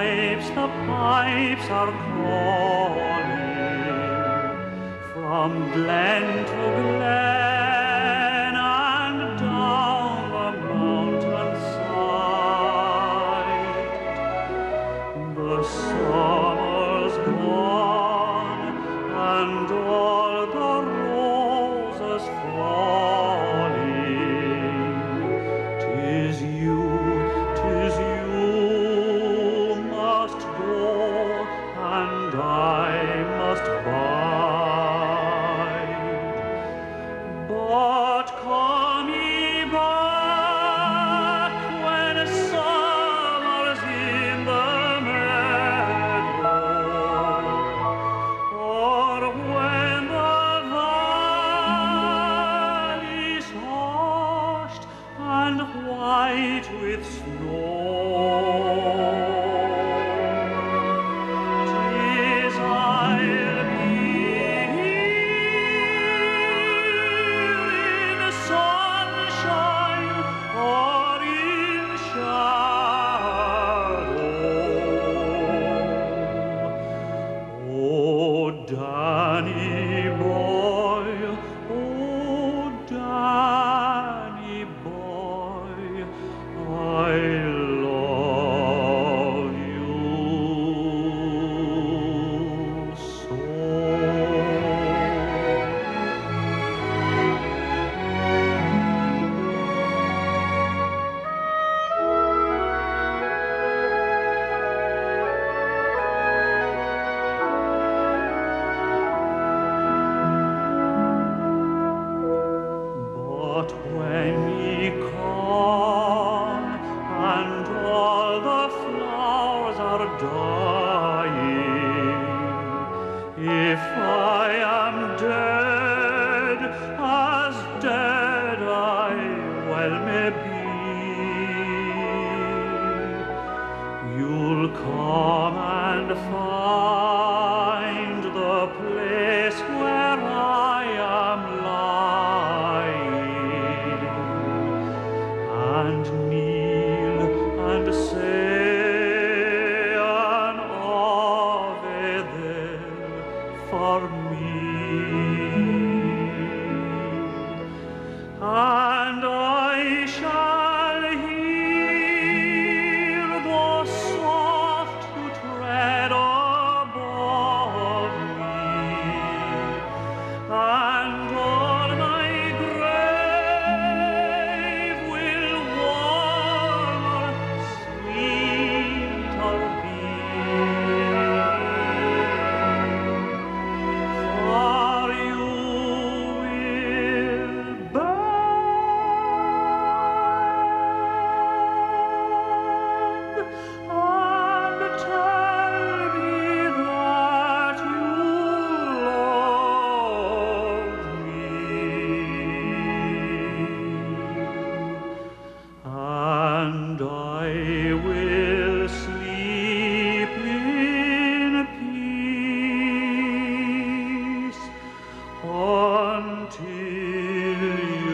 pipes are calling from glen to glen and down the mountainside. The summer's gone and all the roses falling. 'Tis you must go, and I must bide. But come ye back when summer's in the meadow, or when the valley's hushed and white with snow. Danny boy, oh Danny boy, I love you so. But when ye come and all the flowers are dying, if I am dead, as dead I well may be, you'll come and find the place where I am lying, and kneel and say an Ave there for me, and I shall hear the soft tread above me, and on my grave will warmer, sweeter be. For you will beg and tell me that you love me, and I will sleep in peace until